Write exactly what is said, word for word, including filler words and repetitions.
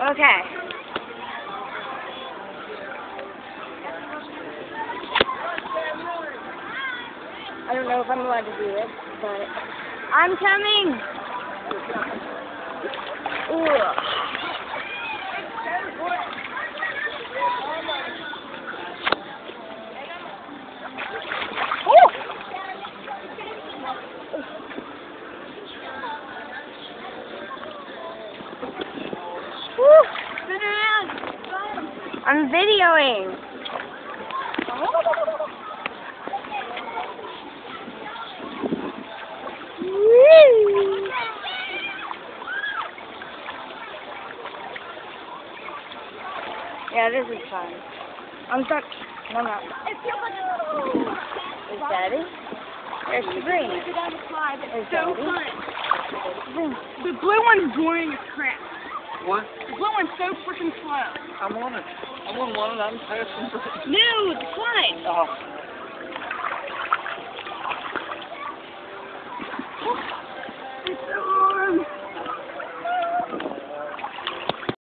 Okay. I don't know if I'm allowed to do this, but I'm coming. Ugh. Woo! Spin around. I'm videoing. Woo! Yeah, this is fun. I'm stuck. No, no. Is Daddy? There's Sabrina. Is So Daddy? fun. The blue one's boring as crap. What? The blue one's so freaking slow. I'm on it. I'm on one and I'm passing. No, the slide. Oh.